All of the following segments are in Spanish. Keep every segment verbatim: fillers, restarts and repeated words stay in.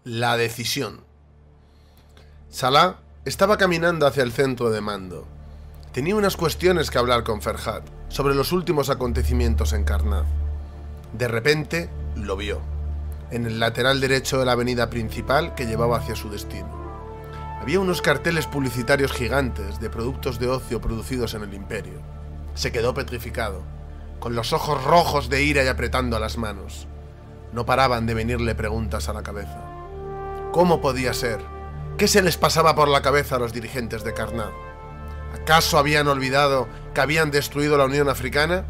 La decisión. Salah estaba caminando hacia el centro de mando. Tenía unas cuestiones que hablar con Ferhat sobre los últimos acontecimientos en Karnaz. De repente lo vio, en el lateral derecho de la avenida principal que llevaba hacia su destino. Había unos carteles publicitarios gigantes de productos de ocio producidos en el Imperio. Se quedó petrificado, con los ojos rojos de ira y apretando las manos. No paraban de venirle preguntas a la cabeza. ¿Cómo podía ser? ¿Qué se les pasaba por la cabeza a los dirigentes de Karnaz? ¿Acaso habían olvidado que habían destruido la Unión Africana?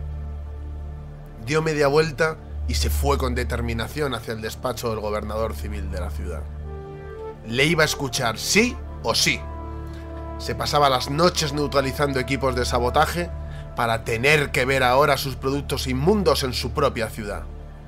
Dio media vuelta y se fue con determinación hacia el despacho del gobernador civil de la ciudad. Le iba a escuchar sí o sí. Se pasaba las noches neutralizando equipos de sabotaje para tener que ver ahora sus productos inmundos en su propia ciudad.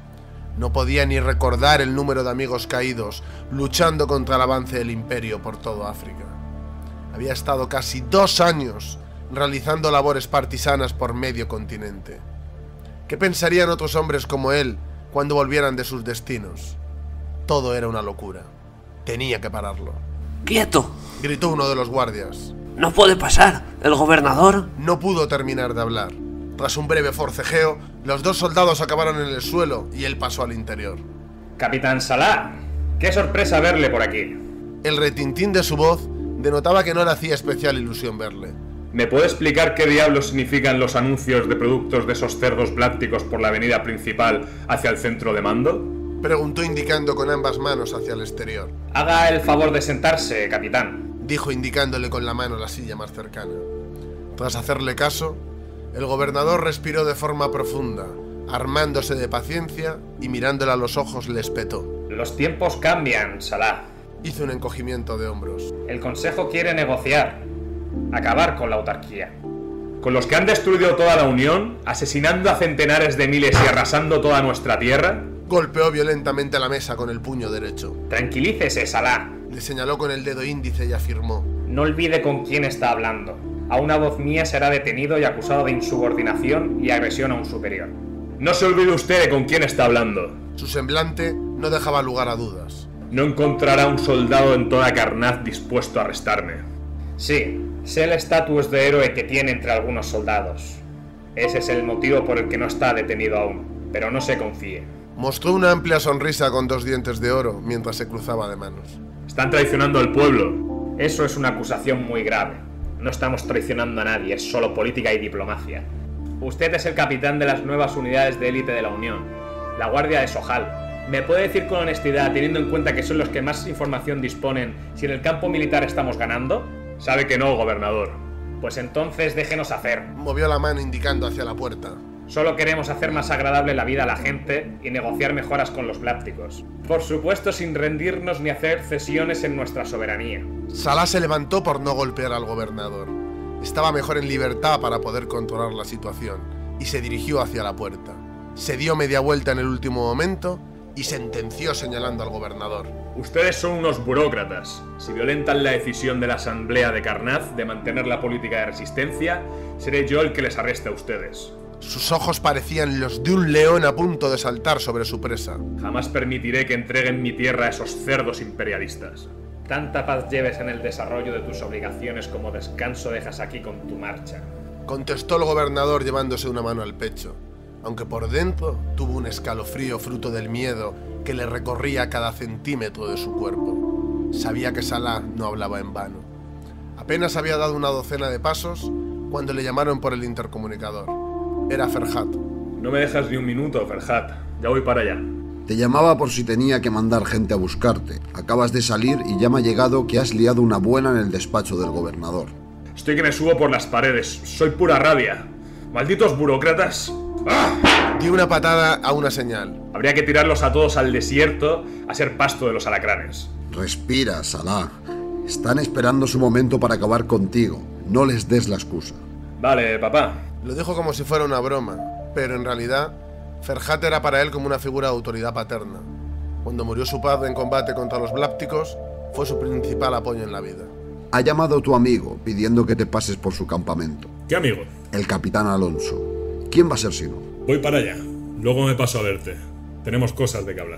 No podía ni recordar el número de amigos caídos luchando contra el avance del Imperio por todo África. Había estado casi dos años realizando labores partisanas por medio continente. ¿Qué pensarían otros hombres como él cuando volvieran de sus destinos? Todo era una locura. Tenía que pararlo. ¡Quieto!, gritó uno de los guardias. ¡No puede pasar! ¿El gobernador? No pudo terminar de hablar. Tras un breve forcejeo, los dos soldados acabaron en el suelo y él pasó al interior. Capitán Salah, qué sorpresa verle por aquí. El retintín de su voz denotaba que no le hacía especial ilusión verle. ¿Me puede explicar qué diablos significan los anuncios de productos de esos cerdos blácticos por la avenida principal hacia el centro de mando? Preguntó indicando con ambas manos hacia el exterior. Haga el favor de sentarse, capitán, dijo indicándole con la mano la silla más cercana. Tras hacerle caso, el gobernador respiró de forma profunda, armándose de paciencia y mirándole a los ojos le espetó. Los tiempos cambian, Salah. Hizo un encogimiento de hombros. El Consejo quiere negociar, acabar con la autarquía. Con los que han destruido toda la Unión, asesinando a centenares de miles y arrasando toda nuestra tierra. Golpeó violentamente la mesa con el puño derecho. Tranquilícese, Salah. Le señaló con el dedo índice y afirmó. No olvide con quién está hablando. A una voz mía será detenido y acusado de insubordinación y agresión a un superior. No se olvide usted de con quién está hablando. Su semblante no dejaba lugar a dudas. No encontrará un soldado en toda Karnaz dispuesto a arrestarme. Sí, sé el estatus de héroe que tiene entre algunos soldados. Ese es el motivo por el que no está detenido aún, pero no se confíe. Mostró una amplia sonrisa con dos dientes de oro mientras se cruzaba de manos. Están traicionando al pueblo. Eso es una acusación muy grave. No estamos traicionando a nadie, es solo política y diplomacia. Usted es el capitán de las nuevas unidades de élite de la Unión, la Guardia de Sohal. ¿Me puede decir con honestidad, teniendo en cuenta que son los que más información disponen, si en el campo militar estamos ganando? Sabe que no, gobernador. Pues entonces déjenos hacer. Movió la mano indicando hacia la puerta. Solo queremos hacer más agradable la vida a la gente y negociar mejoras con los blácticos. Por supuesto, sin rendirnos ni hacer cesiones en nuestra soberanía. Salah se levantó por no golpear al gobernador. Estaba mejor en libertad para poder controlar la situación y se dirigió hacia la puerta. Se dio media vuelta en el último momento y sentenció señalando al gobernador. Ustedes son unos burócratas. Si violentan la decisión de la Asamblea de Karnaz de mantener la política de resistencia, seré yo el que les arreste a ustedes. Sus ojos parecían los de un león a punto de saltar sobre su presa. Jamás permitiré que entreguen mi tierra a esos cerdos imperialistas. Tanta paz lleves en el desarrollo de tus obligaciones como descanso dejas aquí con tu marcha, contestó el gobernador llevándose una mano al pecho, aunque por dentro tuvo un escalofrío fruto del miedo que le recorría cada centímetro de su cuerpo. Sabía que Salah no hablaba en vano. Apenas había dado una docena de pasos cuando le llamaron por el intercomunicador. Era Ferhat. No me dejas ni un minuto, Ferhat. Ya voy para allá. Te llamaba por si tenía que mandar gente a buscarte. Acabas de salir y ya me ha llegado que has liado una buena en el despacho del gobernador. Estoy que me subo por las paredes. Soy pura rabia. ¡Malditos burócratas! ¡Ah! Dio una patada a una señal. Habría que tirarlos a todos al desierto a ser pasto de los alacranes. Respira, Salah. Están esperando su momento para acabar contigo. No les des la excusa. Vale, papá. Lo dijo como si fuera una broma, pero en realidad Ferhat era para él como una figura de autoridad paterna. Cuando murió su padre en combate contra los blácticos, fue su principal apoyo en la vida. Ha llamado a tu amigo pidiendo que te pases por su campamento. ¿Qué amigo? El capitán Alonso. ¿Quién va a ser sino? Voy para allá. Luego me paso a verte. Tenemos cosas de que hablar.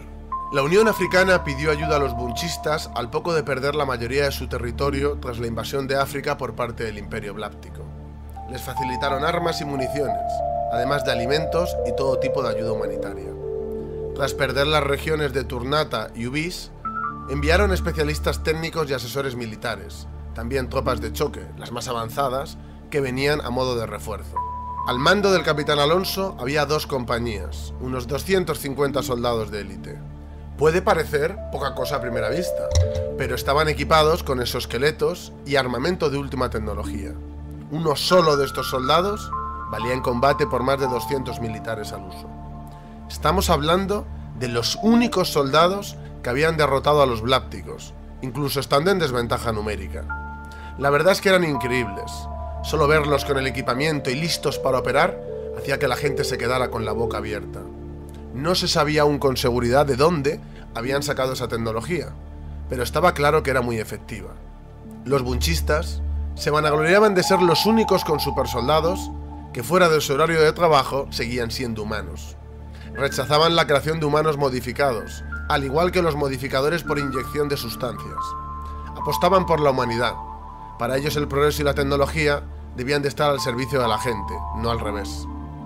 La Unión Africana pidió ayuda a los bunchistas al poco de perder la mayoría de su territorio tras la invasión de África por parte del Imperio Bláptico. Les facilitaron armas y municiones, además de alimentos y todo tipo de ayuda humanitaria. Tras perder las regiones de Turnata y Ubis, enviaron especialistas técnicos y asesores militares, también tropas de choque, las más avanzadas, que venían a modo de refuerzo. Al mando del capitán Alonso había dos compañías, unos doscientos cincuenta soldados de élite. Puede parecer poca cosa a primera vista, pero estaban equipados con exoesqueletos y armamento de última tecnología. Uno solo de estos soldados valía en combate por más de doscientos militares al uso. Estamos hablando de los únicos soldados que habían derrotado a los blápticos, incluso estando en desventaja numérica. La verdad es que eran increíbles. Solo verlos con el equipamiento y listos para operar hacía que la gente se quedara con la boca abierta. No se sabía aún con seguridad de dónde habían sacado esa tecnología, pero estaba claro que era muy efectiva. Los bunchistas se vanagloriaban de ser los únicos con supersoldados que fuera de su horario de trabajo seguían siendo humanos. Rechazaban la creación de humanos modificados, al igual que los modificadores por inyección de sustancias. Apostaban por la humanidad. Para ellos el progreso y la tecnología debían de estar al servicio de la gente, no al revés.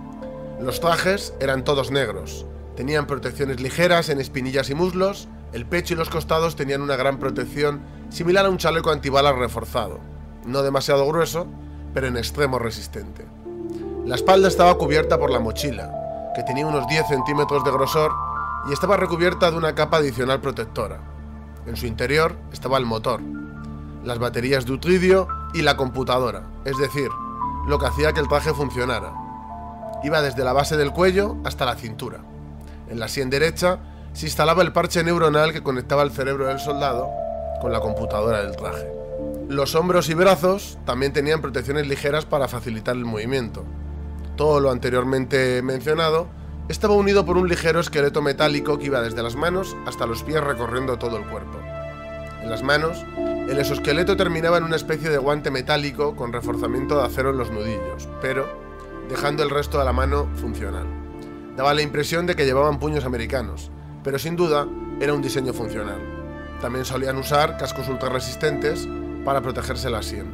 Los trajes eran todos negros. Tenían protecciones ligeras en espinillas y muslos, el pecho y los costados tenían una gran protección similar a un chaleco antibalas reforzado, no demasiado grueso, pero en extremo resistente. La espalda estaba cubierta por la mochila, que tenía unos diez centímetros de grosor y estaba recubierta de una capa adicional protectora. En su interior estaba el motor, las baterías de utridio y la computadora, es decir, lo que hacía que el traje funcionara. Iba desde la base del cuello hasta la cintura. En la sien derecha se instalaba el parche neuronal que conectaba el cerebro del soldado con la computadora del traje. Los hombros y brazos también tenían protecciones ligeras para facilitar el movimiento. Todo lo anteriormente mencionado estaba unido por un ligero esqueleto metálico que iba desde las manos hasta los pies recorriendo todo el cuerpo. En las manos, el exoesqueleto terminaba en una especie de guante metálico con reforzamiento de acero en los nudillos, pero dejando el resto de la mano funcional. Daba la impresión de que llevaban puños americanos, pero sin duda era un diseño funcional. También solían usar cascos ultra resistentes para protegerse la sien.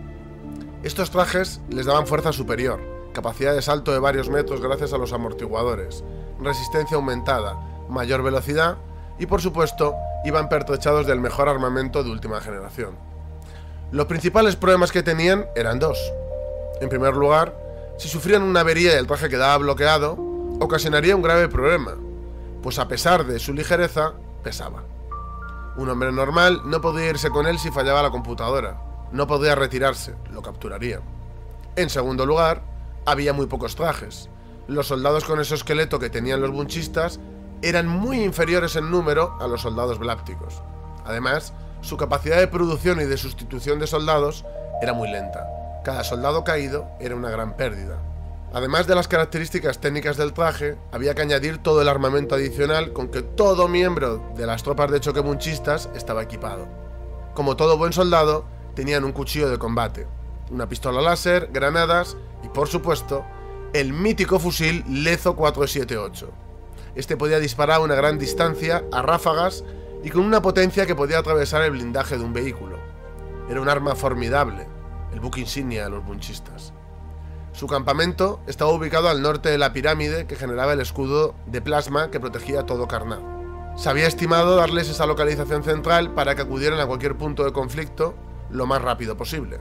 Estos trajes les daban fuerza superior, capacidad de salto de varios metros gracias a los amortiguadores, resistencia aumentada, mayor velocidad y, por supuesto, iban pertrechados del mejor armamento de última generación. Los principales problemas que tenían eran dos. En primer lugar, si sufrían una avería y el traje quedaba bloqueado, ocasionaría un grave problema, pues a pesar de su ligereza, pesaba. Un hombre normal no podía irse con él si fallaba la computadora, no podía retirarse, lo capturaría. En segundo lugar, había muy pocos trajes. Los soldados con exoesqueleto que tenían los bunchistas eran muy inferiores en número a los soldados blápticos. Además, su capacidad de producción y de sustitución de soldados era muy lenta. Cada soldado caído era una gran pérdida. Además de las características técnicas del traje, había que añadir todo el armamento adicional con que todo miembro de las tropas de choque bunchistas estaba equipado. Como todo buen soldado, tenían un cuchillo de combate, una pistola láser, granadas y, por supuesto, el mítico fusil Lezo cuatrocientos setenta y ocho. Este podía disparar a una gran distancia, a ráfagas y con una potencia que podía atravesar el blindaje de un vehículo. Era un arma formidable, el buque insignia de los bunchistas. Su campamento estaba ubicado al norte de la pirámide que generaba el escudo de plasma que protegía todo Karnat. Se había estimado darles esa localización central para que acudieran a cualquier punto de conflicto lo más rápido posible.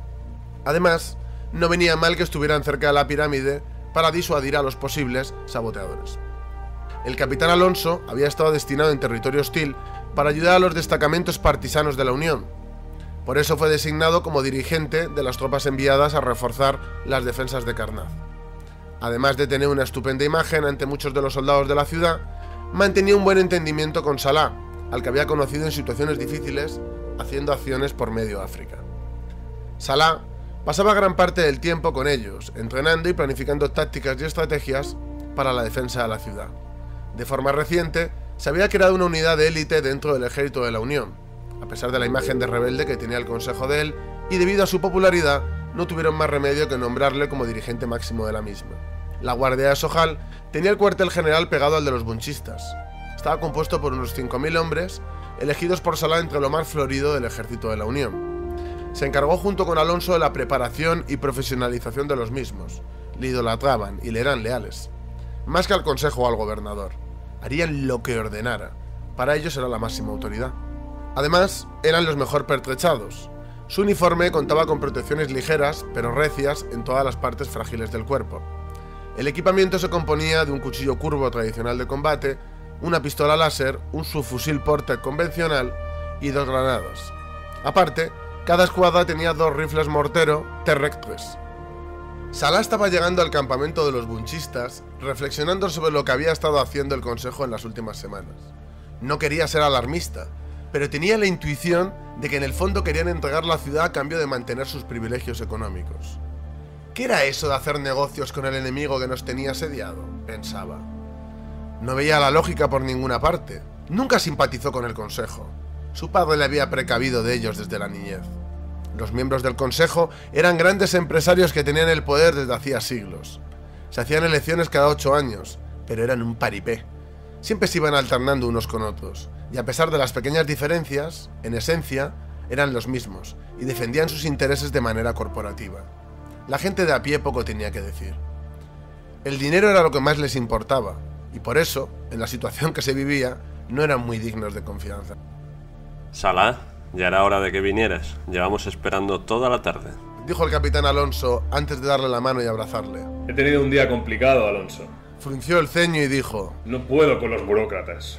Además, no venía mal que estuvieran cerca de la pirámide para disuadir a los posibles saboteadores. El capitán Alonso había estado destinado en territorio hostil para ayudar a los destacamentos partisanos de la Unión. Por eso fue designado como dirigente de las tropas enviadas a reforzar las defensas de Karnat. Además de tener una estupenda imagen ante muchos de los soldados de la ciudad, mantenía un buen entendimiento con Salah, al que había conocido en situaciones difíciles, haciendo acciones por medio África. Salah pasaba gran parte del tiempo con ellos, entrenando y planificando tácticas y estrategias para la defensa de la ciudad. De forma reciente, se había creado una unidad de élite dentro del ejército de la Unión, a pesar de la imagen de rebelde que tenía el consejo de él, y debido a su popularidad, no tuvieron más remedio que nombrarle como dirigente máximo de la misma. La guardia de Sohal tenía el cuartel general pegado al de los bunchistas. Estaba compuesto por unos cinco mil hombres, elegidos por Salah entre lo más florido del ejército de la Unión. Se encargó junto con Alonso de la preparación y profesionalización de los mismos. Le idolatraban y le eran leales. Más que al consejo o al gobernador. Harían lo que ordenara. Para ellos era la máxima autoridad. Además, eran los mejor pertrechados. Su uniforme contaba con protecciones ligeras, pero recias en todas las partes frágiles del cuerpo. El equipamiento se componía de un cuchillo curvo tradicional de combate, una pistola láser, un subfusil Porter convencional y dos granadas. Aparte, cada escuadra tenía dos rifles mortero T R E C tres. Salah estaba llegando al campamento de los bunchistas, reflexionando sobre lo que había estado haciendo el consejo en las últimas semanas. No quería ser alarmista, pero tenía la intuición de que en el fondo querían entregar la ciudad a cambio de mantener sus privilegios económicos. ¿Qué era eso de hacer negocios con el enemigo que nos tenía asediado?, pensaba. No veía la lógica por ninguna parte. Nunca simpatizó con el consejo. Su padre le había precavido de ellos desde la niñez. Los miembros del consejo eran grandes empresarios que tenían el poder desde hacía siglos. Se hacían elecciones cada ocho años, pero eran un paripé. Siempre se iban alternando unos con otros, y a pesar de las pequeñas diferencias, en esencia, eran los mismos, y defendían sus intereses de manera corporativa. La gente de a pie poco tenía que decir. El dinero era lo que más les importaba, y por eso, en la situación que se vivía, no eran muy dignos de confianza. Salah, ya era hora de que vinieras. Llevamos esperando toda la tarde, dijo el capitán Alonso antes de darle la mano y abrazarle. He tenido un día complicado, Alonso. Frunció el ceño y dijo: No puedo con los burócratas.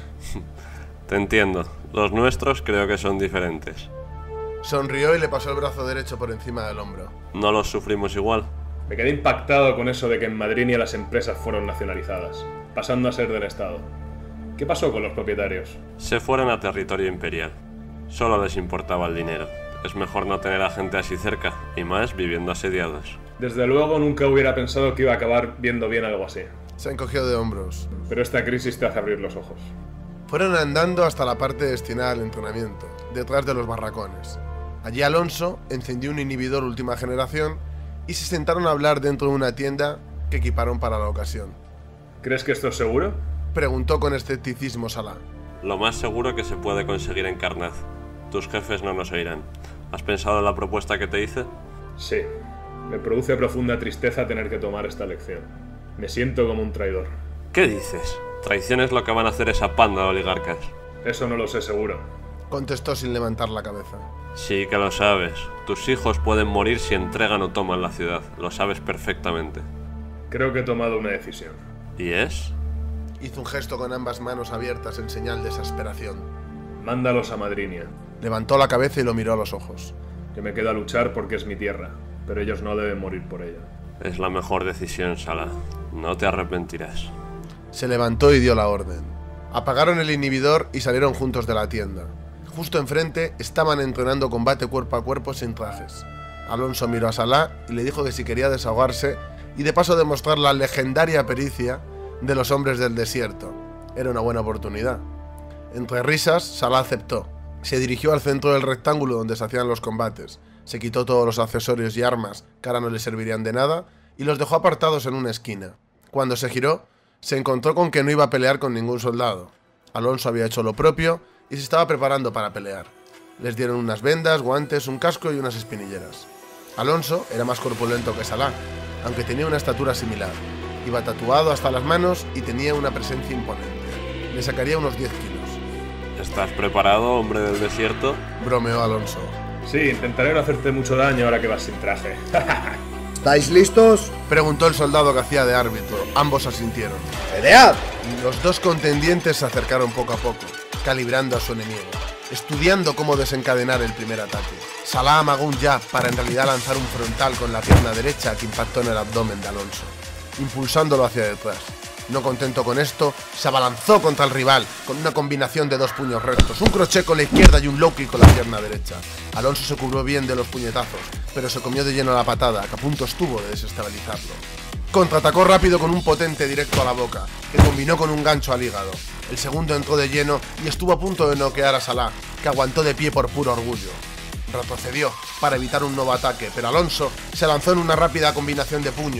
Te entiendo. Los nuestros creo que son diferentes. Sonrió y le pasó el brazo derecho por encima del hombro. ¿No los sufrimos igual? Me quedé impactado con eso de que en Madrid ni las empresas fueron nacionalizadas, pasando a ser del Estado. ¿Qué pasó con los propietarios? Se fueron a territorio imperial. Solo les importaba el dinero. Es mejor no tener a gente así cerca, y más viviendo asediados. Desde luego nunca hubiera pensado que iba a acabar viendo bien algo así. Se encogió de hombros. Pero esta crisis te hace abrir los ojos. Fueron andando hasta la parte destinada al entrenamiento, detrás de los barracones. Allí Alonso encendió un inhibidor última generación y se sentaron a hablar dentro de una tienda que equiparon para la ocasión. ¿Crees que esto es seguro?, preguntó con escepticismo Salah. Lo más seguro que se puede conseguir en Karnaz. Tus jefes no nos oirán. ¿Has pensado en la propuesta que te hice? Sí. Me produce profunda tristeza tener que tomar esta lección. Me siento como un traidor. ¿Qué dices? Traición es lo que van a hacer esa panda de oligarcas. Eso no lo sé seguro, contestó sin levantar la cabeza. Sí que lo sabes. Tus hijos pueden morir si entregan o toman la ciudad. Lo sabes perfectamente. Creo que he tomado una decisión. ¿Y es? Hizo un gesto con ambas manos abiertas en señal de exasperación. Mándalos a Madrinia. Levantó la cabeza y lo miró a los ojos. Que me queda luchar porque es mi tierra, pero ellos no deben morir por ella. Es la mejor decisión, Salah. No te arrepentirás. Se levantó y dio la orden. Apagaron el inhibidor y salieron juntos de la tienda. Justo enfrente estaban entrenando combate cuerpo a cuerpo sin trajes. Alonso miró a Salah y le dijo que si quería desahogarse y de paso demostrar la legendaria pericia de los hombres del desierto. Era una buena oportunidad. Entre risas, Salah aceptó. Se dirigió al centro del rectángulo donde se hacían los combates. Se quitó todos los accesorios y armas que ahora no le servirían de nada y los dejó apartados en una esquina. Cuando se giró, se encontró con que no iba a pelear con ningún soldado. Alonso había hecho lo propio y se estaba preparando para pelear. Les dieron unas vendas, guantes, un casco y unas espinilleras. Alonso era más corpulento que Salah, aunque tenía una estatura similar. Iba tatuado hasta las manos y tenía una presencia imponente. Le sacaría unos diez kilos. ¿Estás preparado, hombre del desierto?, bromeó Alonso. Sí, intentaré no hacerte mucho daño ahora que vas sin traje. ¿Estáis listos?, preguntó el soldado que hacía de árbitro. Ambos asintieron. ¡Pelead! Los dos contendientes se acercaron poco a poco, calibrando a su enemigo, estudiando cómo desencadenar el primer ataque. Salah amagó un jab para en realidad lanzar un frontal con la pierna derecha que impactó en el abdomen de Alonso, impulsándolo hacia detrás. No contento con esto, se abalanzó contra el rival con una combinación de dos puños rectos, un crochet con la izquierda y un low kick con la pierna derecha. Alonso se cubrió bien de los puñetazos, pero se comió de lleno la patada, que a punto estuvo de desestabilizarlo. Contraatacó rápido con un potente directo a la boca, que combinó con un gancho al hígado. El segundo entró de lleno y estuvo a punto de noquear a Salah, que aguantó de pie por puro orgullo. Retrocedió para evitar un nuevo ataque, pero Alonso se lanzó en una rápida combinación de puños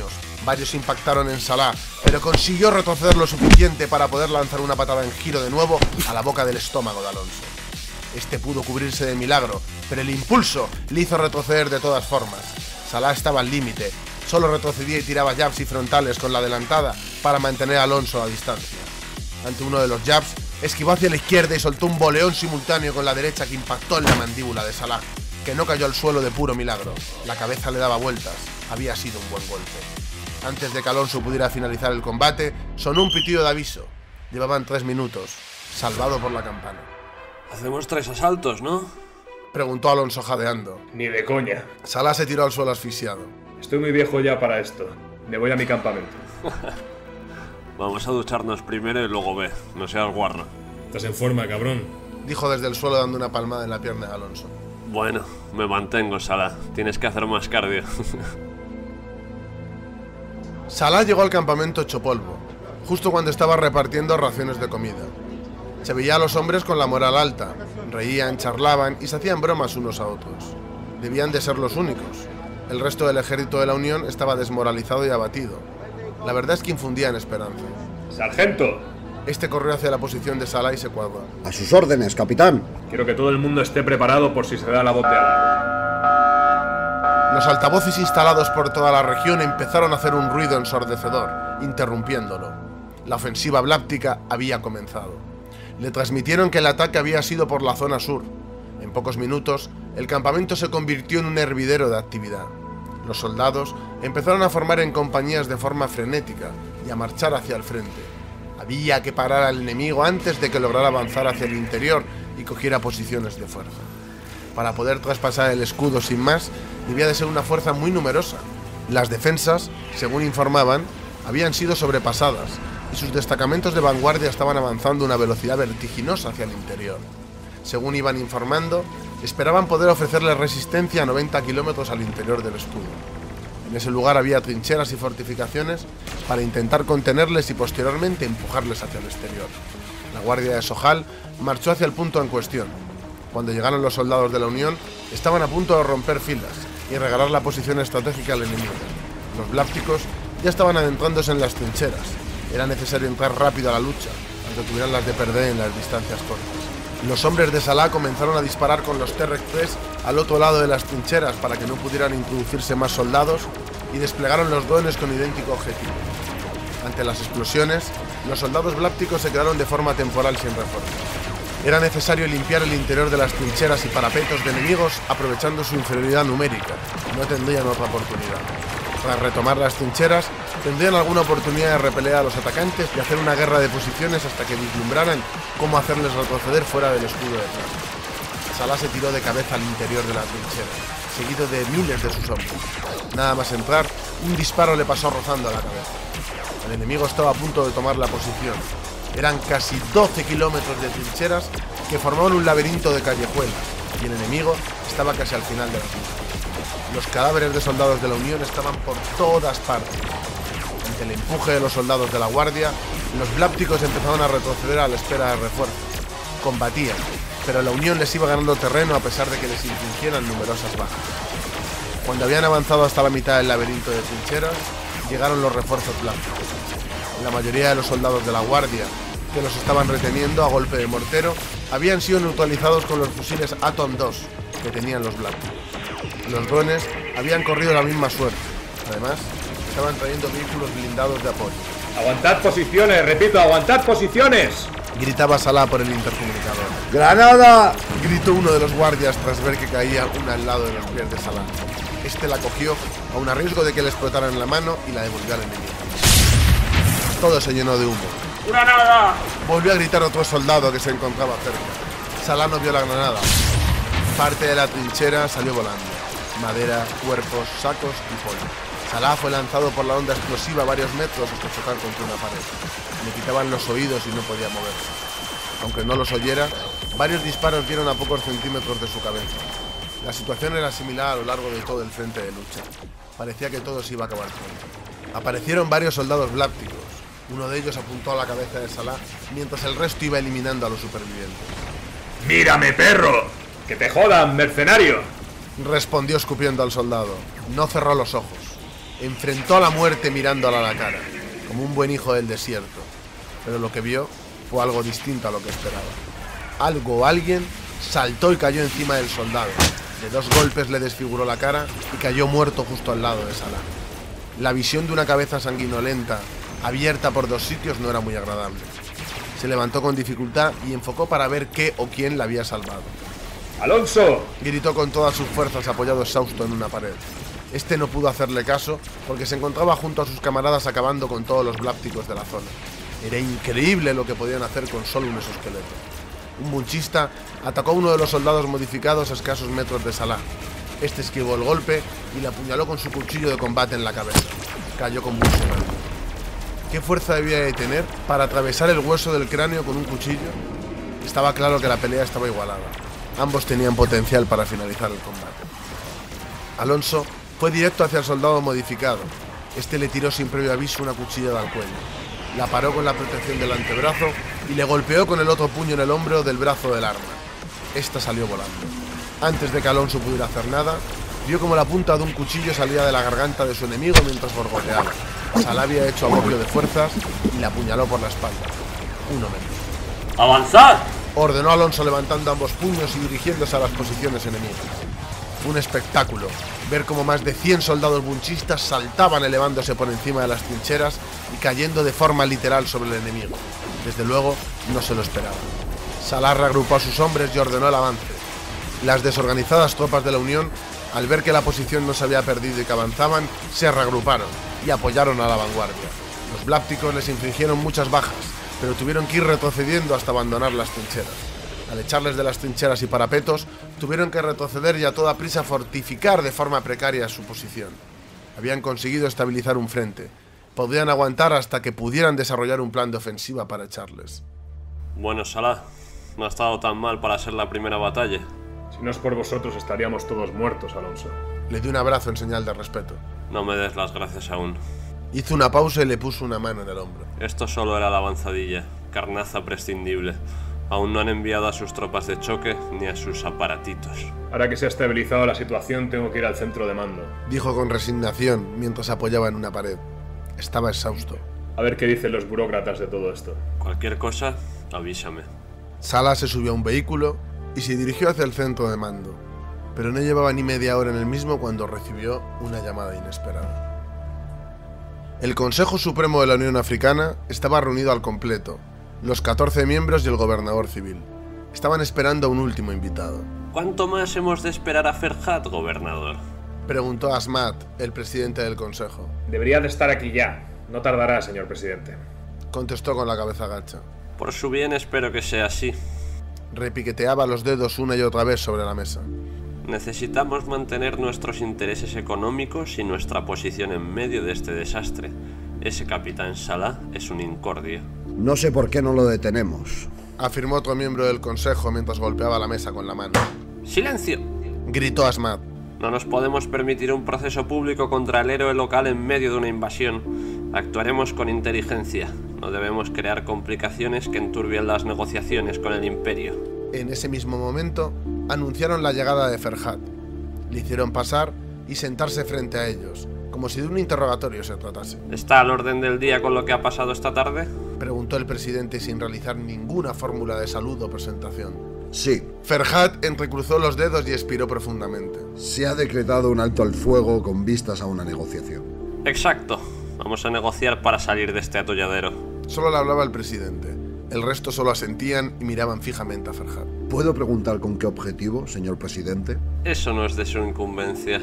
Varios impactaron en Salah, pero consiguió retroceder lo suficiente para poder lanzar una patada en giro de nuevo a la boca del estómago de Alonso. Este pudo cubrirse de milagro, pero el impulso le hizo retroceder de todas formas. Salah estaba al límite, solo retrocedía y tiraba jabs y frontales con la adelantada para mantener a Alonso a distancia. Ante uno de los jabs, esquivó hacia la izquierda y soltó un boleón simultáneo con la derecha que impactó en la mandíbula de Salah, que no cayó al suelo de puro milagro. La cabeza le daba vueltas, había sido un buen golpe. Antes de que Alonso pudiera finalizar el combate, sonó un pitido de aviso. Llevaban tres minutos, salvado por la campana. Hacemos tres asaltos, ¿no? Preguntó Alonso jadeando. Ni de coña. Salah se tiró al suelo asfixiado. Estoy muy viejo ya para esto. Me voy a mi campamento. Vamos a ducharnos primero y luego ve, no seas guarro. Estás en forma, cabrón. Dijo desde el suelo dando una palmada en la pierna de Alonso. Bueno, me mantengo, Salah. Tienes que hacer más cardio. Salah llegó al campamento hecho polvo, justo cuando estaba repartiendo raciones de comida. Se veía a los hombres con la moral alta, reían, charlaban y se hacían bromas unos a otros. Debían de ser los únicos. El resto del ejército de la Unión estaba desmoralizado y abatido. La verdad es que infundían esperanza. ¡Sargento! Este corrió hacia la posición de Salah y se cuadró. A sus órdenes, capitán. Quiero que todo el mundo esté preparado por si se da la voz de alarma. Los altavoces instalados por toda la región empezaron a hacer un ruido ensordecedor, interrumpiéndolo. La ofensiva bláptica había comenzado. Le transmitieron que el ataque había sido por la zona sur. En pocos minutos, el campamento se convirtió en un hervidero de actividad. Los soldados empezaron a formar en compañías de forma frenética y a marchar hacia el frente. Había que parar al enemigo antes de que lograra avanzar hacia el interior y cogiera posiciones de fuerza. Para poder traspasar el escudo sin más, debía de ser una fuerza muy numerosa. Las defensas, según informaban, habían sido sobrepasadas y sus destacamentos de vanguardia estaban avanzando a una velocidad vertiginosa hacia el interior. Según iban informando, esperaban poder ofrecerles resistencia a noventa kilómetros al interior del escudo. En ese lugar había trincheras y fortificaciones para intentar contenerles y posteriormente empujarles hacia el exterior. La guardia de Sohal marchó hacia el punto en cuestión. Cuando llegaron los soldados de la Unión, estaban a punto de romper filas y regalar la posición estratégica al enemigo. Los blápticos ya estaban adentrándose en las trincheras. Era necesario entrar rápido a la lucha, aunque tuvieran las de perder en las distancias cortas. Los hombres de Salah comenzaron a disparar con los T R tres al otro lado de las trincheras para que no pudieran introducirse más soldados y desplegaron los drones con idéntico objetivo. Ante las explosiones, los soldados blápticos se quedaron de forma temporal sin refuerzos. Era necesario limpiar el interior de las trincheras y parapetos de enemigos aprovechando su inferioridad numérica. No tendrían otra oportunidad. Tras retomar las trincheras, tendrían alguna oportunidad de repeler a los atacantes y hacer una guerra de posiciones hasta que vislumbraran cómo hacerles retroceder fuera del escudo de Trump. Salah se tiró de cabeza al interior de la trinchera, seguido de miles de sus hombres. Nada más entrar, un disparo le pasó rozando a la cabeza. El enemigo estaba a punto de tomar la posición. Eran casi doce kilómetros de trincheras que formaban un laberinto de callejuelas y el enemigo estaba casi al final de la misma. Los cadáveres de soldados de la Unión estaban por todas partes. Ante el empuje de los soldados de la Guardia, los blápticos empezaron a retroceder a la espera de refuerzos. Combatían, pero la Unión les iba ganando terreno a pesar de que les infligieran numerosas bajas. Cuando habían avanzado hasta la mitad del laberinto de trincheras, llegaron los refuerzos blápticos. La mayoría de los soldados de la Guardia, que los estaban reteniendo a golpe de mortero, habían sido neutralizados con los fusiles Atom dos que tenían los blápticos. Los drones habían corrido la misma suerte. Además, estaban trayendo vehículos blindados de apoyo. ¡Aguantad posiciones! ¡Repito, aguantad posiciones! Gritaba Salah por el intercomunicador. ¡Granada! Gritó uno de los guardias tras ver que caía una al lado de los pies de Salah. Este la cogió, aun a riesgo de que le explotaran la mano, y la devolvió al enemigo. Todo se llenó de humo. ¡Granada! Volvió a gritar otro soldado que se encontraba cerca. Salah no vio la granada. Parte de la trinchera salió volando. Madera, cuerpos, sacos y polvo. Salah fue lanzado por la onda explosiva varios metros hasta chocar contra una pared. Le quitaban los oídos y no podía moverse. Aunque no los oyera, varios disparos dieron a pocos centímetros de su cabeza. La situación era similar a lo largo de todo el frente de lucha. Parecía que todo se iba a acabar pronto. Aparecieron varios soldados blápticos. Uno de ellos apuntó a la cabeza de Salah, mientras el resto iba eliminando a los supervivientes. ¡Mírame, perro! ¡Que te jodan, mercenario! Respondió escupiendo al soldado. No cerró los ojos. enfrentó a la muerte mirándola a la cara, como un buen hijo del desierto. Pero lo que vio fue algo distinto a lo que esperaba. Algo o alguien saltó y cayó encima del soldado. De dos golpes le desfiguró la cara y cayó muerto justo al lado de Salah. La visión de una cabeza sanguinolenta, abierta por dos sitios, no era muy agradable. Se levantó con dificultad y enfocó para ver qué o quién la había salvado. ¡Alonso! Gritó con todas sus fuerzas apoyado exhausto en una pared. Este no pudo hacerle caso porque se encontraba junto a sus camaradas acabando con todos los blápticos de la zona. Era increíble lo que podían hacer con solo un exoesqueleto. Un bunchista atacó a uno de los soldados modificados a escasos metros de Salah. Este esquivó el golpe y le apuñaló con su cuchillo de combate en la cabeza. Cayó convulsionando. ¿Qué fuerza debía de tener para atravesar el hueso del cráneo con un cuchillo? Estaba claro que la pelea estaba igualada. Ambos tenían potencial para finalizar el combate. Alonso fue directo hacia el soldado modificado. Este le tiró sin previo aviso una cuchillada al cuello. La paró con la protección del antebrazo y le golpeó con el otro puño en el hombro del brazo del arma. Esta salió volando. Antes de que Alonso pudiera hacer nada, vio como la punta de un cuchillo salía de la garganta de su enemigo mientras gorgoteaba. Salah había hecho acopio de fuerzas y le apuñaló por la espalda. Uno menos. ¡Avanzad! Ordenó Alonso levantando ambos puños y dirigiéndose a las posiciones enemigas. Fue un espectáculo ver cómo más de cien soldados bunchistas saltaban elevándose por encima de las trincheras y cayendo de forma literal sobre el enemigo. Desde luego, no se lo esperaban. Salah reagrupó a sus hombres y ordenó el avance. Las desorganizadas tropas de la Unión, al ver que la posición no se había perdido y que avanzaban, se reagruparon y apoyaron a la vanguardia. Los blápticos les infligieron muchas bajas, pero tuvieron que ir retrocediendo hasta abandonar las trincheras. Al echarles de las trincheras y parapetos, tuvieron que retroceder y a toda prisa fortificar de forma precaria su posición. Habían conseguido estabilizar un frente. Podían aguantar hasta que pudieran desarrollar un plan de ofensiva para echarles. Bueno, Salah, no ha estado tan mal para ser la primera batalla. Si no es por vosotros estaríamos todos muertos, Alonso. Le dio un abrazo en señal de respeto. No me des las gracias aún. Hizo una pausa y le puso una mano en el hombro. Esto solo era la avanzadilla, carnaza prescindible. Aún no han enviado a sus tropas de choque ni a sus aparatitos. Ahora que se ha estabilizado la situación, tengo que ir al centro de mando. Dijo con resignación mientras apoyaba en una pared. Estaba exhausto. A ver qué dicen los burócratas de todo esto. Cualquier cosa, avísame. Salah se subió a un vehículo y se dirigió hacia el centro de mando. Pero no llevaba ni media hora en el mismo cuando recibió una llamada inesperada. El Consejo Supremo de la Unión Africana estaba reunido al completo. Los catorce miembros y el gobernador civil. Estaban esperando a un último invitado. ¿Cuánto más hemos de esperar a Ferhat, gobernador? Preguntó Asmat, el presidente del consejo. Debería de estar aquí ya. No tardará, señor presidente. Contestó con la cabeza gacha. Por su bien espero que sea así. Repiqueteaba los dedos una y otra vez sobre la mesa. Necesitamos mantener nuestros intereses económicos y nuestra posición en medio de este desastre. Ese capitán Salah es un incordio. No sé por qué no lo detenemos, afirmó otro miembro del consejo mientras golpeaba la mesa con la mano. ¡Silencio!, gritó Asmat. No nos podemos permitir un proceso público contra el héroe local en medio de una invasión. Actuaremos con inteligencia. No debemos crear complicaciones que enturbien las negociaciones con el imperio. En ese mismo momento, anunciaron la llegada de Ferhat. Le hicieron pasar y sentarse frente a ellos, como si de un interrogatorio se tratase. ¿Está al orden del día con lo que ha pasado esta tarde?, preguntó el presidente sin realizar ninguna fórmula de salud o presentación. Sí. Ferhat entrecruzó los dedos y expiró profundamente. Se ha decretado un alto al fuego con vistas a una negociación. Exacto. Vamos a negociar para salir de este atolladero. Solo le hablaba el presidente. El resto solo asentían y miraban fijamente a Ferhat. ¿Puedo preguntar con qué objetivo, señor presidente? Eso no es de su incumbencia.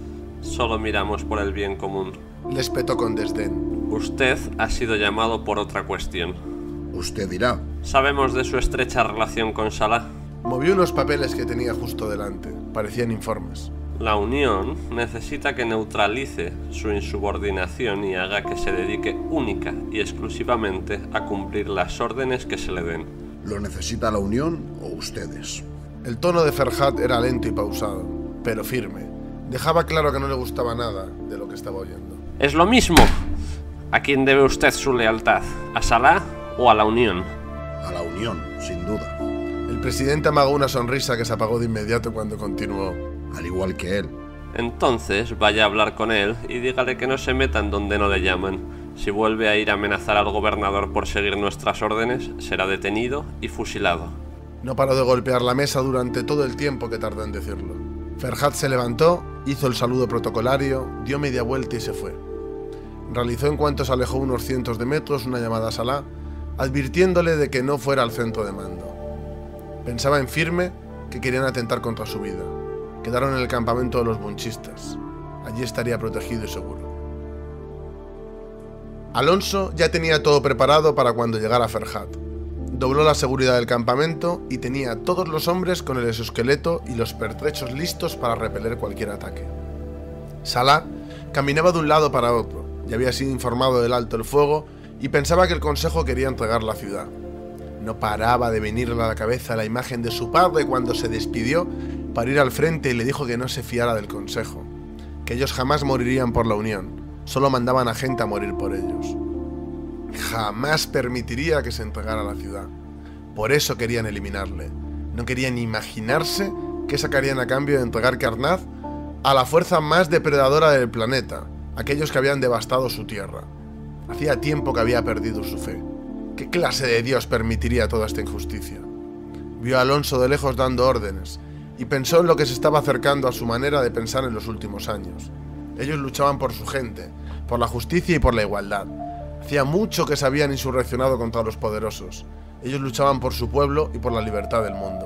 Solo miramos por el bien común. Le espetó con desdén. Usted ha sido llamado por otra cuestión. Usted dirá. Sabemos de su estrecha relación con Salah. Movió unos papeles que tenía justo delante. Parecían informes. La Unión necesita que neutralice su insubordinación y haga que se dedique única y exclusivamente a cumplir las órdenes que se le den. ¿Lo necesita la Unión o ustedes? El tono de Ferhat era lento y pausado, pero firme. Dejaba claro que no le gustaba nada de lo que estaba oyendo. Es lo mismo. ¿A quién debe usted su lealtad? ¿A Salah o a la Unión? A la Unión, sin duda. El presidente amagó una sonrisa que se apagó de inmediato cuando continuó. Al igual que él. Entonces vaya a hablar con él y dígale que no se metan donde no le llaman. Si vuelve a ir a amenazar al gobernador por seguir nuestras órdenes, será detenido y fusilado. No paró de golpear la mesa durante todo el tiempo que tardó en decirlo. Ferhat se levantó, hizo el saludo protocolario, dio media vuelta y se fue. Realizó en cuanto se alejó unos cientos de metros una llamada a Salah, advirtiéndole de que no fuera al centro de mando. Pensaba en firme que querían atentar contra su vida. Quedaron en el campamento de los bunchistas. Allí estaría protegido y seguro. Alonso ya tenía todo preparado para cuando llegara Ferhat. Dobló la seguridad del campamento y tenía a todos los hombres con el exoesqueleto y los pertrechos listos para repeler cualquier ataque. Salah caminaba de un lado para otro, ya había sido informado del alto el fuego y pensaba que el consejo quería entregar la ciudad. No paraba de venirle a la cabeza la imagen de su padre cuando se despidió para ir al frente y le dijo que no se fiara del consejo, que ellos jamás morirían por la Unión, solo mandaban a gente a morir por ellos. Jamás permitiría que se entregara la ciudad. Por eso querían eliminarle. No querían imaginarse qué sacarían a cambio de entregar Karnaz a la fuerza más depredadora del planeta, aquellos que habían devastado su tierra. Hacía tiempo que había perdido su fe. ¿Qué clase de Dios permitiría toda esta injusticia? Vio a Alonso de lejos dando órdenes y pensó en lo que se estaba acercando a su manera de pensar en los últimos años. Ellos luchaban por su gente, por la justicia y por la igualdad. Hacía mucho que se habían insurreccionado contra los poderosos. Ellos luchaban por su pueblo y por la libertad del mundo.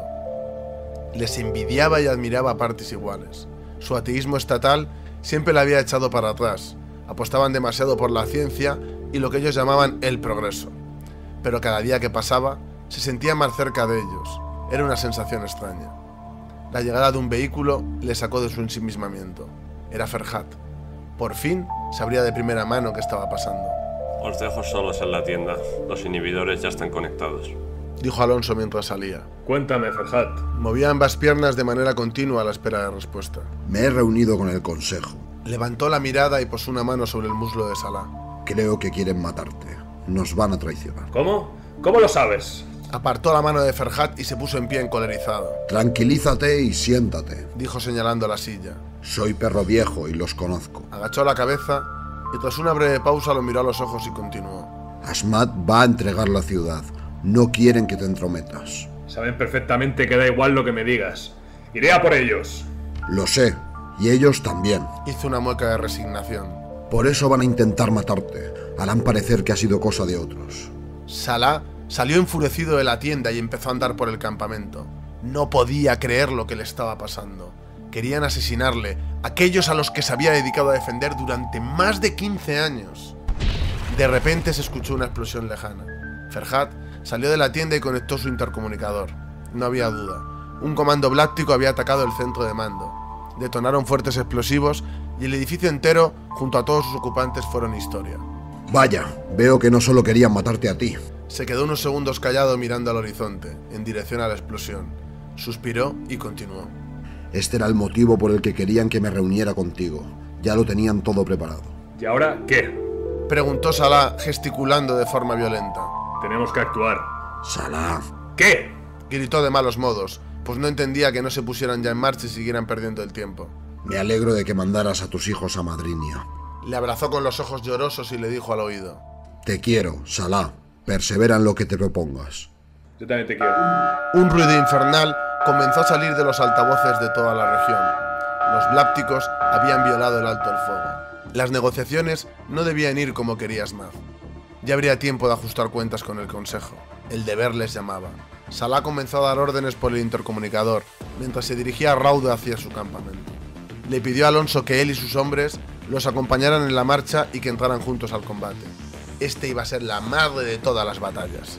Les envidiaba y admiraba a partes iguales. Su ateísmo estatal siempre le había echado para atrás. Apostaban demasiado por la ciencia y lo que ellos llamaban el progreso. Pero cada día que pasaba, se sentía más cerca de ellos. Era una sensación extraña. La llegada de un vehículo le sacó de su ensimismamiento. Era Ferhat. Por fin sabría de primera mano qué estaba pasando. Os dejo solos en la tienda. Los inhibidores ya están conectados, dijo Alonso mientras salía. Cuéntame, Ferhat. Movía ambas piernas de manera continua a la espera de respuesta. Me he reunido con el consejo. Levantó la mirada y posó una mano sobre el muslo de Salah. Creo que quieren matarte. Nos van a traicionar. ¿Cómo? ¿Cómo lo sabes? Apartó la mano de Ferhat y se puso en pie encolerizado. Tranquilízate y siéntate, dijo señalando la silla. Soy perro viejo y los conozco. Agachó la cabeza y tras una breve pausa lo miró a los ojos y continuó. Asmat va a entregar la ciudad. No quieren que te entrometas. Saben perfectamente que da igual lo que me digas. Iré a por ellos. Lo sé, y ellos también. Hizo una mueca de resignación. Por eso van a intentar matarte. Harán parecer que ha sido cosa de otros. Salah salió enfurecido de la tienda y empezó a andar por el campamento. No podía creer lo que le estaba pasando. Querían asesinarle, aquellos a los que se había dedicado a defender durante más de quince años. De repente se escuchó una explosión lejana. Ferhat salió de la tienda y conectó su intercomunicador. No había duda. Un comando bláctico había atacado el centro de mando. Detonaron fuertes explosivos y el edificio entero, junto a todos sus ocupantes, fueron historia. Vaya, veo que no solo querían matarte a ti. Se quedó unos segundos callado mirando al horizonte, en dirección a la explosión. Suspiró y continuó. Este era el motivo por el que querían que me reuniera contigo. Ya lo tenían todo preparado. ¿Y ahora qué? Preguntó Salah, gesticulando de forma violenta. Tenemos que actuar. Salah. ¿Qué? Gritó de malos modos, pues no entendía que no se pusieran ya en marcha y siguieran perdiendo el tiempo. Me alegro de que mandaras a tus hijos a Madrinia. Le abrazó con los ojos llorosos y le dijo al oído. Te quiero, Salah. Persevera en lo que te propongas. Yo también te quiero. Un ruido infernal comenzó a salir de los altavoces de toda la región. Los blácticos habían violado el alto el fuego. Las negociaciones no debían ir como quería Asmat. Ya habría tiempo de ajustar cuentas con el consejo. El deber les llamaba. Salah comenzó a dar órdenes por el intercomunicador, mientras se dirigía raudo hacia su campamento. Le pidió a Alonso que él y sus hombres los acompañaran en la marcha y que entraran juntos al combate. Este iba a ser la madre de todas las batallas.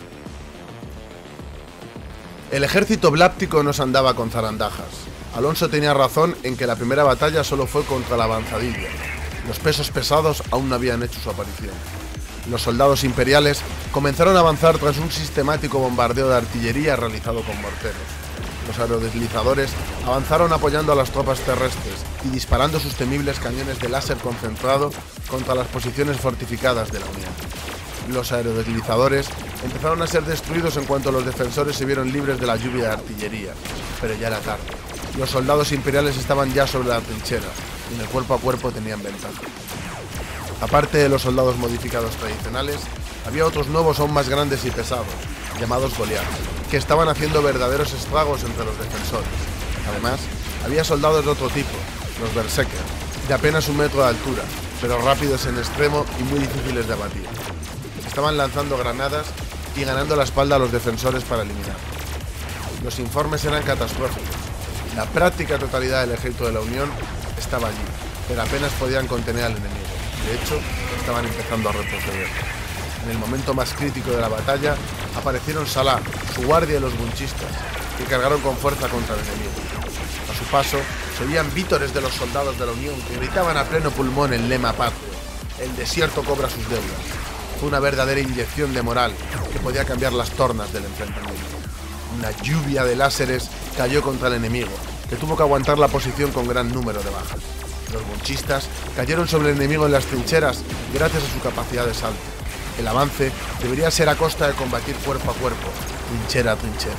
El ejército bláctico no se andaba con zarandajas. Alonso tenía razón en que la primera batalla solo fue contra la avanzadilla. Los pesos pesados aún no habían hecho su aparición. Los soldados imperiales comenzaron a avanzar tras un sistemático bombardeo de artillería realizado con morteros. Los aerodeslizadores avanzaron apoyando a las tropas terrestres y disparando sus temibles cañones de láser concentrado contra las posiciones fortificadas de la Unión. Los aerodeslizadores empezaron a ser destruidos en cuanto los defensores se vieron libres de la lluvia de artillería, pero ya era tarde. Los soldados imperiales estaban ya sobre la trinchera y en el cuerpo a cuerpo tenían ventaja. Aparte de los soldados modificados tradicionales, había otros nuevos aún más grandes y pesados, llamados Goliath, que estaban haciendo verdaderos estragos entre los defensores. Además, había soldados de otro tipo, los Berserker, de apenas un metro de altura, pero rápidos en extremo y muy difíciles de abatir. Estaban lanzando granadas y ganando la espalda a los defensores para eliminarlos. Los informes eran catastróficos. La práctica totalidad del ejército de la Unión estaba allí, pero apenas podían contener al enemigo. De hecho, estaban empezando a retroceder. En el momento más crítico de la batalla, aparecieron Salah, su guardia y los bunchistas, que cargaron con fuerza contra el enemigo. A su paso, se oían vítores de los soldados de la Unión que gritaban a pleno pulmón el lema patrio: el desierto cobra sus deudas. Fue una verdadera inyección de moral que podía cambiar las tornas del enfrentamiento. Una lluvia de láseres cayó contra el enemigo, que tuvo que aguantar la posición con gran número de bajas. Los bunchistas cayeron sobre el enemigo en las trincheras gracias a su capacidad de salto. El avance debería ser a costa de combatir cuerpo a cuerpo, trinchera a trinchera.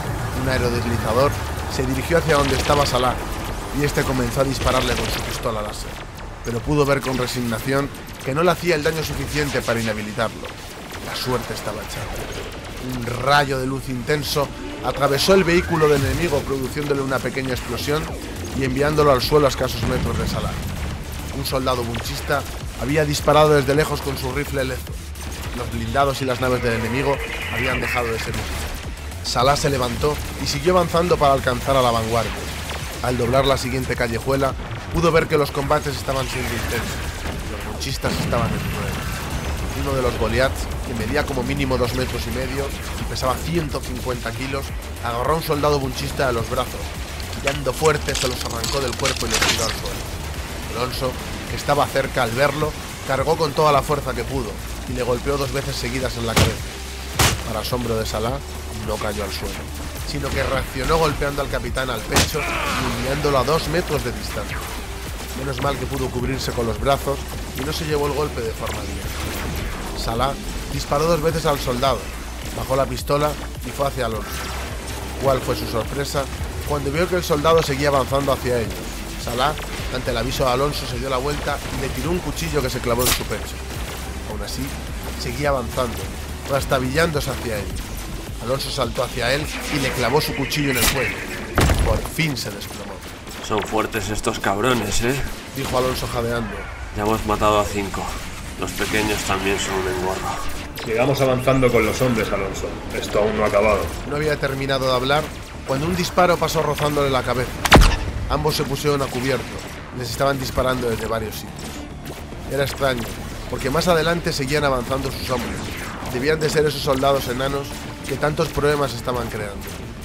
Un aerodeslizador se dirigió hacia donde estaba Salah y este comenzó a dispararle con su pistola láser, pero pudo ver con resignación que no le hacía el daño suficiente para inhabilitarlo. La suerte estaba echada. Un rayo de luz intenso atravesó el vehículo del enemigo, produciéndole una pequeña explosión y enviándolo al suelo a escasos metros de Salah. Un soldado bunchista había disparado desde lejos con su rifle lezo. Los blindados y las naves del enemigo habían dejado de ser útiles. Salah se levantó y siguió avanzando para alcanzar a la vanguardia. Al doblar la siguiente callejuela, pudo ver que los combates estaban siendo intensos. Los bunchistas estaban en ruedas. Uno de los Goliaths, que medía como mínimo dos metros y medio y pesaba ciento cincuenta kilos, agarró a un soldado bunchista de los brazos. Chillando fuerte, se los arrancó del cuerpo y le tiró al suelo. Alonso, que estaba cerca al verlo, cargó con toda la fuerza que pudo y le golpeó dos veces seguidas en la cabeza. Para asombro de Salah, no cayó al suelo, sino que reaccionó golpeando al capitán al pecho y humillándolo a dos metros de distancia. Menos mal que pudo cubrirse con los brazos y no se llevó el golpe de forma directa. Salah disparó dos veces al soldado, bajó la pistola y fue hacia Alonso. ¿Cuál fue su sorpresa cuando vio que el soldado seguía avanzando hacia ellos? Salah, ante el aviso de Alonso, se dio la vuelta y le tiró un cuchillo que se clavó en su pecho. Aún así, seguía avanzando, trastabillándose hacia ellos. Alonso saltó hacia él y le clavó su cuchillo en el cuello. Por fin se desplomó. Son fuertes estos cabrones, ¿eh? Dijo Alonso jadeando. Ya hemos matado a cinco. Los pequeños también son un engorro. Sigamos avanzando con los hombres, Alonso. Esto aún no ha acabado. No había terminado de hablar cuando un disparo pasó rozándole la cabeza. Ambos se pusieron a cubierto. Les estaban disparando desde varios sitios. Era extraño, porque más adelante seguían avanzando sus hombres. Debían de ser esos soldados enanos que tantos problemas estaban creando.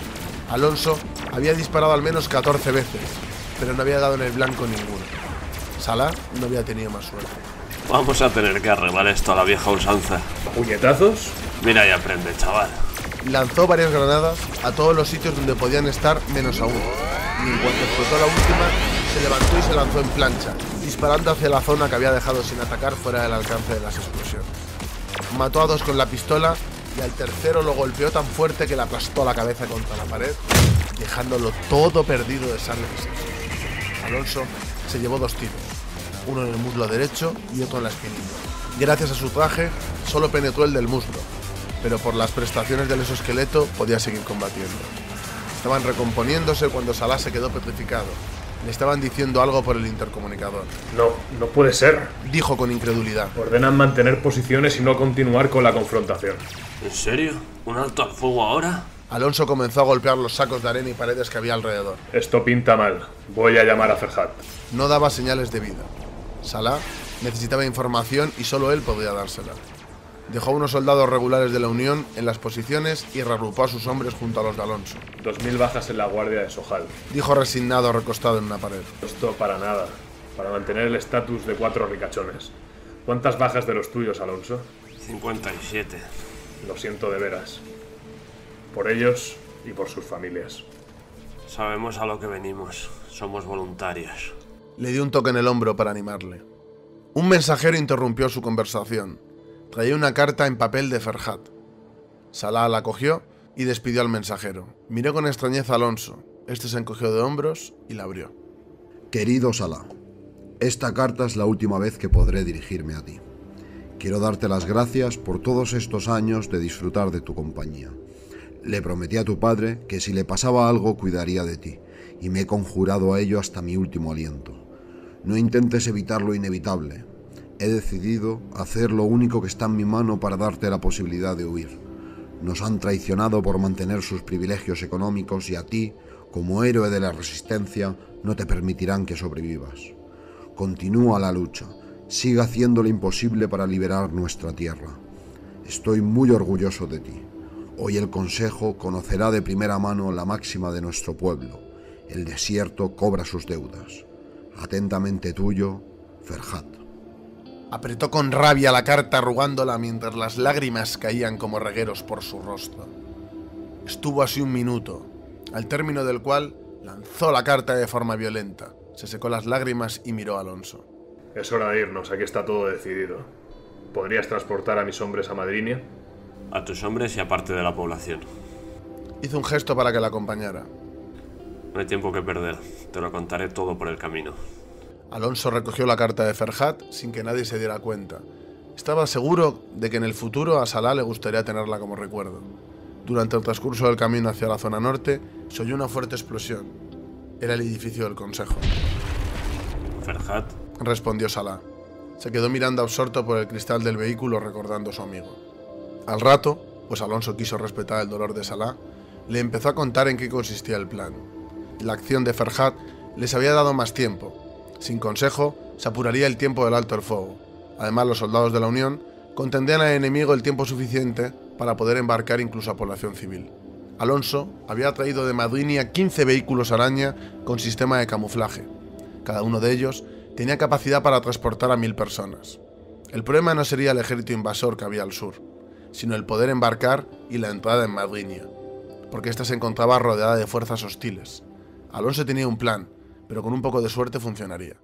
Alonso había disparado al menos catorce veces, pero no había dado en el blanco ninguno. Salah no había tenido más suerte. Vamos a tener que arreglar esto a la vieja usanza. ¿Puñetazos? Mira y aprende, chaval. Lanzó varias granadas a todos los sitios donde podían estar, menos a uno. Y en cuanto explotó la última, se levantó y se lanzó en plancha, disparando hacia la zona que había dejado sin atacar fuera del alcance de las explosiones. Mató a dos con la pistola y al tercero lo golpeó tan fuerte que le aplastó la cabeza contra la pared, dejándolo todo perdido de sangre y sexo. Alonso se llevó dos tiros, uno en el muslo derecho y otro en la espinilla. Gracias a su traje, solo penetró el del muslo, pero por las prestaciones del exoesqueleto podía seguir combatiendo. Estaban recomponiéndose cuando Salah se quedó petrificado. Le estaban diciendo algo por el intercomunicador. No, no puede ser. Dijo con incredulidad. Ordenan mantener posiciones y no continuar con la confrontación. ¿En serio? ¿Un alto al fuego ahora? Alonso comenzó a golpear los sacos de arena y paredes que había alrededor. Esto pinta mal. Voy a llamar a Ferhat. No daba señales de vida. Salah necesitaba información y solo él podía dársela. Dejó a unos soldados regulares de la Unión en las posiciones y reagrupó a sus hombres junto a los de Alonso. Dos mil bajas en la guardia de Sohal. Dijo resignado, recostado en una pared. Esto para nada. Para mantener el estatus de cuatro ricachones. ¿Cuántas bajas de los tuyos, Alonso? cincuenta y siete. Lo siento de veras. Por ellos y por sus familias. Sabemos a lo que venimos. Somos voluntarios. Le dio un toque en el hombro para animarle. Un mensajero interrumpió su conversación. Traía una carta en papel de Ferhat. Salah la cogió y despidió al mensajero. Miró con extrañeza a Alonso, Este se encogió de hombros y la abrió. Querido Salah, esta carta es la última vez que podré dirigirme a ti. Quiero darte las gracias por todos estos años de disfrutar de tu compañía. Le prometí a tu padre que si le pasaba algo cuidaría de ti, y me he conjurado a ello hasta mi último aliento. No intentes evitar lo inevitable. He decidido hacer lo único que está en mi mano para darte la posibilidad de huir. Nos han traicionado por mantener sus privilegios económicos y a ti, como héroe de la resistencia, no te permitirán que sobrevivas. Continúa la lucha. Sigue haciendo lo imposible para liberar nuestra tierra. Estoy muy orgulloso de ti. Hoy el Consejo conocerá de primera mano la máxima de nuestro pueblo. El desierto cobra sus deudas. Atentamente tuyo, Ferhat. Apretó con rabia la carta arrugándola mientras las lágrimas caían como regueros por su rostro. Estuvo así un minuto, al término del cual lanzó la carta de forma violenta. Se secó las lágrimas y miró a Alonso. Es hora de irnos, aquí está todo decidido. ¿Podrías transportar a mis hombres a Madrinia? A tus hombres y a parte de la población. Hizo un gesto para que la acompañara. No hay tiempo que perder, te lo contaré todo por el camino. Alonso recogió la carta de Ferhat sin que nadie se diera cuenta. Estaba seguro de que en el futuro a Salah le gustaría tenerla como recuerdo. Durante el transcurso del camino hacia la zona norte, se oyó una fuerte explosión. Era el edificio del Consejo. ¿Ferhat? Respondió Salah. Se quedó mirando absorto por el cristal del vehículo recordando a su amigo. Al rato, pues Alonso quiso respetar el dolor de Salah, le empezó a contar en qué consistía el plan. La acción de Ferhat les había dado más tiempo. Sin consejo, se apuraría el tiempo del alto el fuego. Además, los soldados de la Unión contendían al enemigo el tiempo suficiente para poder embarcar incluso a población civil. Alonso había traído de Madrinia quince vehículos araña con sistema de camuflaje. Cada uno de ellos tenía capacidad para transportar a mil personas. El problema no sería el ejército invasor que había al sur, sino el poder embarcar y la entrada en Madrinia, porque ésta se encontraba rodeada de fuerzas hostiles. Alonso tenía un plan, pero con un poco de suerte funcionaría.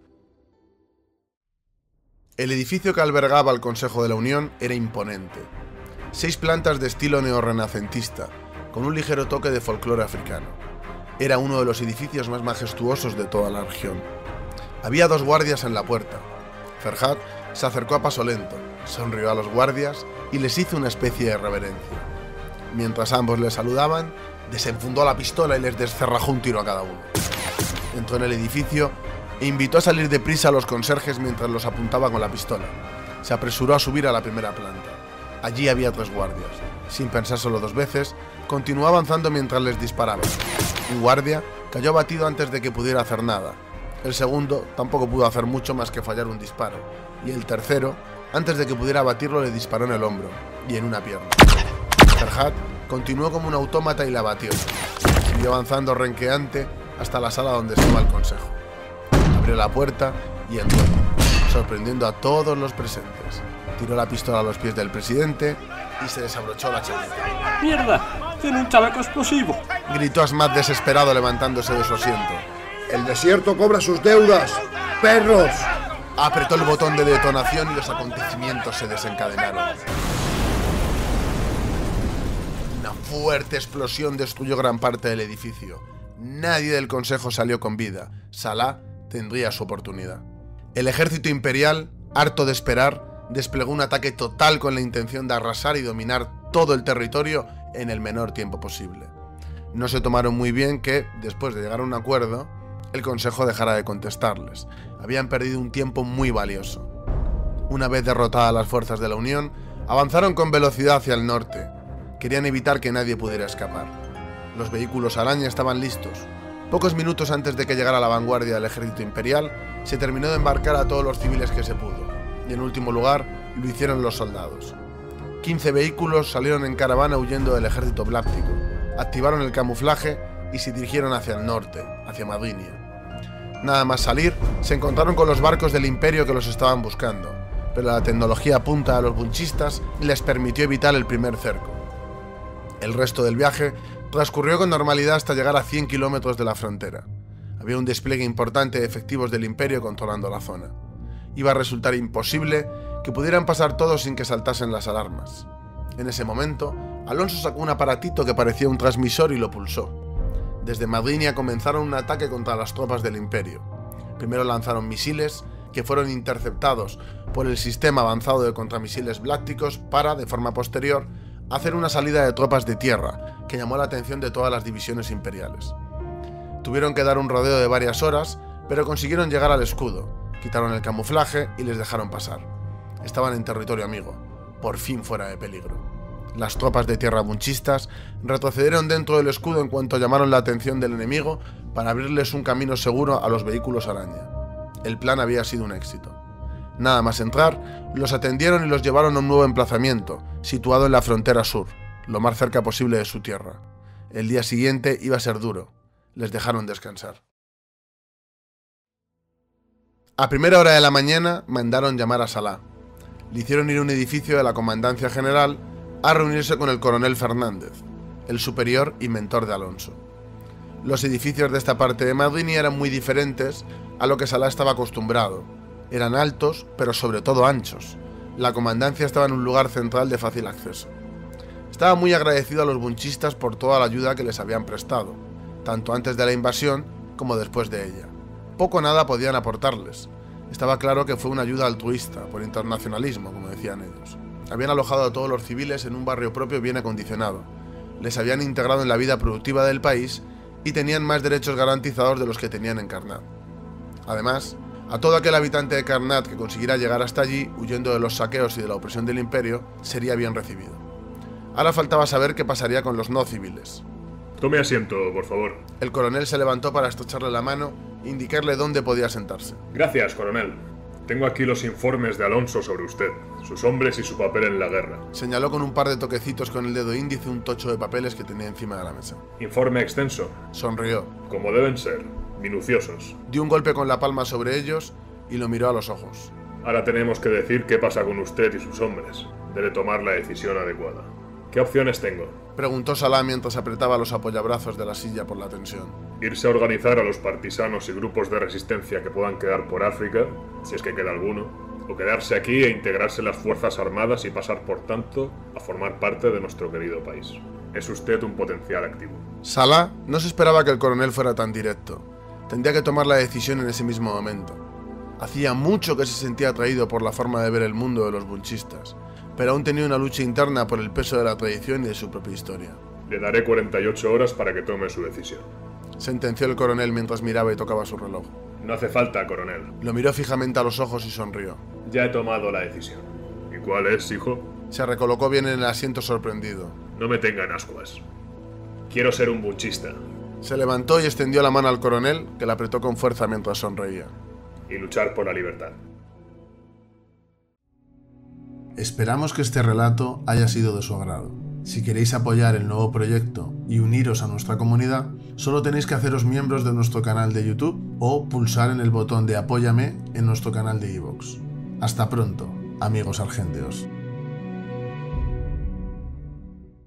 El edificio que albergaba el Consejo de la Unión era imponente. Seis plantas de estilo neorrenacentista, con un ligero toque de folclore africano. Era uno de los edificios más majestuosos de toda la región. Había dos guardias en la puerta. Ferhat se acercó a paso lento, sonrió a los guardias y les hizo una especie de reverencia. Mientras ambos le saludaban, desenfundó la pistola y les descerrajó un tiro a cada uno. Entró en el edificio e invitó a salir deprisa a los conserjes mientras los apuntaba con la pistola. Se apresuró a subir a la primera planta. Allí había tres guardias. Sin pensárselo dos veces, continuó avanzando mientras les disparaba. Un guardia cayó abatido antes de que pudiera hacer nada. El segundo tampoco pudo hacer mucho más que fallar un disparo. Y el tercero, antes de que pudiera abatirlo, le disparó en el hombro y en una pierna. Ferhat continuó como un autómata y la abatió. Siguió avanzando renqueante hasta la sala donde estaba el consejo. Abrió la puerta y entró, sorprendiendo a todos los presentes. Tiró la pistola a los pies del presidente y se desabrochó la chaqueta. ¡Mierda! ¡Tiene un chaleco explosivo! Gritó Asmat desesperado levantándose de su asiento. ¡El desierto cobra sus deudas! ¡Perros! Apretó el botón de detonación y los acontecimientos se desencadenaron. Una fuerte explosión destruyó gran parte del edificio. Nadie del consejo salió con vida. Salah tendría su oportunidad. El ejército imperial, harto de esperar, desplegó un ataque total con la intención de arrasar y dominar todo el territorio en el menor tiempo posible. No se tomaron muy bien que, después de llegar a un acuerdo, el consejo dejara de contestarles. Habían perdido un tiempo muy valioso. Una vez derrotadas las fuerzas de la Unión, avanzaron con velocidad hacia el norte. Querían evitar que nadie pudiera escapar. Los vehículos araña estaban listos. Pocos minutos antes de que llegara la vanguardia del ejército imperial, se terminó de embarcar a todos los civiles que se pudo. Y en último lugar, lo hicieron los soldados. quince vehículos salieron en caravana huyendo del ejército bláctico, activaron el camuflaje y se dirigieron hacia el norte, hacia Madrinia. Nada más salir, se encontraron con los barcos del imperio que los estaban buscando, pero la tecnología punta a los bunchistas les permitió evitar el primer cerco. El resto del viaje transcurrió con normalidad hasta llegar a cien kilómetros de la frontera. Había un despliegue importante de efectivos del imperio controlando la zona. Iba a resultar imposible que pudieran pasar todos sin que saltasen las alarmas. En ese momento, Alonso sacó un aparatito que parecía un transmisor y lo pulsó. Desde Madrinia comenzaron un ataque contra las tropas del Imperio. Primero lanzaron misiles, que fueron interceptados por el sistema avanzado de contramisiles blácticos para, de forma posterior, hacer una salida de tropas de tierra, que llamó la atención de todas las divisiones imperiales. Tuvieron que dar un rodeo de varias horas, pero consiguieron llegar al escudo, quitaron el camuflaje y les dejaron pasar. Estaban en territorio amigo, por fin fuera de peligro. Las tropas de tierra bunchistas retrocedieron dentro del escudo en cuanto llamaron la atención del enemigo para abrirles un camino seguro a los vehículos araña. El plan había sido un éxito. Nada más entrar, los atendieron y los llevaron a un nuevo emplazamiento, situado en la frontera sur, lo más cerca posible de su tierra. El día siguiente iba a ser duro. Les dejaron descansar. A primera hora de la mañana mandaron llamar a Salah. Le hicieron ir a un edificio de la Comandancia General a reunirse con el coronel Fernández, el superior y mentor de Alonso. Los edificios de esta parte de Madrid eran muy diferentes a lo que Salah estaba acostumbrado. Eran altos, pero sobre todo anchos. La comandancia estaba en un lugar central de fácil acceso. Estaba muy agradecido a los bunchistas por toda la ayuda que les habían prestado, tanto antes de la invasión como después de ella. Poco o nada podían aportarles. Estaba claro que fue una ayuda altruista, por internacionalismo, como decían ellos. Habían alojado a todos los civiles en un barrio propio bien acondicionado. Les habían integrado en la vida productiva del país y tenían más derechos garantizados de los que tenían en Karnat. Además, a todo aquel habitante de Karnat que consiguiera llegar hasta allí, huyendo de los saqueos y de la opresión del Imperio, sería bien recibido. Ahora faltaba saber qué pasaría con los no civiles. Tome asiento, por favor. El coronel se levantó para estrecharle la mano e indicarle dónde podía sentarse. Gracias, coronel. Tengo aquí los informes de Alonso sobre usted, sus hombres y su papel en la guerra. Señaló con un par de toquecitos con el dedo índice un tocho de papeles que tenía encima de la mesa. Informe extenso. Sonrió. Como deben ser, minuciosos. Dio un golpe con la palma sobre ellos y lo miró a los ojos. Ahora tenemos que decir qué pasa con usted y sus hombres. Debe tomar la decisión adecuada. ¿Qué opciones tengo? Preguntó Salah mientras apretaba los apoyabrazos de la silla por la tensión. Irse a organizar a los partisanos y grupos de resistencia que puedan quedar por África, si es que queda alguno, o quedarse aquí e integrarse en las fuerzas armadas y pasar, por tanto, a formar parte de nuestro querido país. Es usted un potencial activo. Salah no se esperaba que el coronel fuera tan directo. Tendría que tomar la decisión en ese mismo momento. Hacía mucho que se sentía atraído por la forma de ver el mundo de los bunchistas, pero aún tenía una lucha interna por el peso de la tradición y de su propia historia. Le daré cuarenta y ocho horas para que tome su decisión. Sentenció el coronel mientras miraba y tocaba su reloj. No hace falta, coronel. Lo miró fijamente a los ojos y sonrió. Ya he tomado la decisión. ¿Y cuál es, hijo? Se recolocó bien en el asiento sorprendido. No me tenga en ascuas. Quiero ser un bunchista. Se levantó y extendió la mano al coronel, que la apretó con fuerza mientras sonreía. Y luchar por la libertad. Esperamos que este relato haya sido de su agrado. Si queréis apoyar el nuevo proyecto y uniros a nuestra comunidad, solo tenéis que haceros miembros de nuestro canal de YouTube o pulsar en el botón de Apóyame en nuestro canal de iVoox. Hasta pronto, amigos argenteos.